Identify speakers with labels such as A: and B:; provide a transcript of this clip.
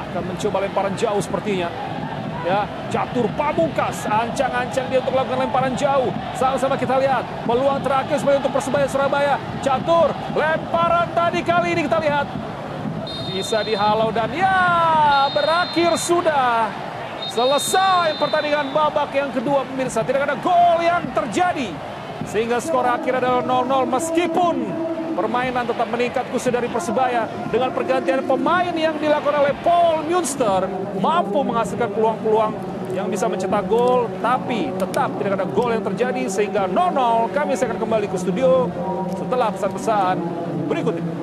A: Akan mencoba lemparan jauh sepertinya. Ya, Catur Pamungkas, ancang-ancang dia untuk melakukan lemparan jauh. Sama-sama kita lihat peluang terakhir sebenarnya untuk Persebaya Surabaya. Catur, lemparan tadi kali ini kita lihat bisa dihalau dan ya berakhir sudah. Selesai pertandingan babak yang kedua pemirsa. Tidak ada gol yang terjadi sehingga skor akhir adalah 0-0 meskipun permainan tetap meningkat khusus dari Persebaya dengan pergantian pemain yang dilakukan oleh Paul Munster mampu menghasilkan peluang-peluang yang bisa mencetak gol, tapi tetap tidak ada gol yang terjadi sehingga 0-0. Kami akan kembali ke studio setelah pesan-pesan berikut ini.